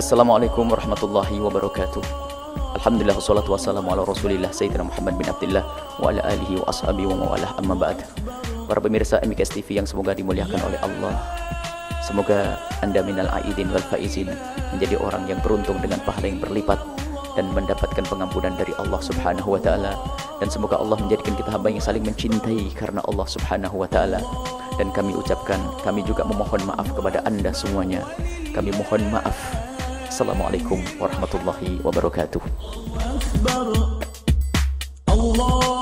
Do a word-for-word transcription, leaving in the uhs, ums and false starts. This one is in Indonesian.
Assalamualaikum warahmatullahi wabarakatuh. Alhamdulillah wassalatu wassalamu ala rasulillah Sayyidina Muhammad bin Abdillah wa ala alihi wa ashabihi wa mawalah, amma ba'd. Para pemirsa M I K S T V yang semoga dimuliakan oleh Allah, semoga Anda minal aidin wal faizin, menjadi orang yang beruntung dengan pahala yang berlipat dan mendapatkan pengampunan dari Allah Subhanahu wa taala. Dan semoga Allah menjadikan kita hamba yang saling mencintai karena Allah Subhanahu wa taala. Dan kami ucapkan, kami juga memohon maaf kepada Anda semuanya. Kami mohon maaf. Assalamualaikum warahmatullahi wabarakatuh.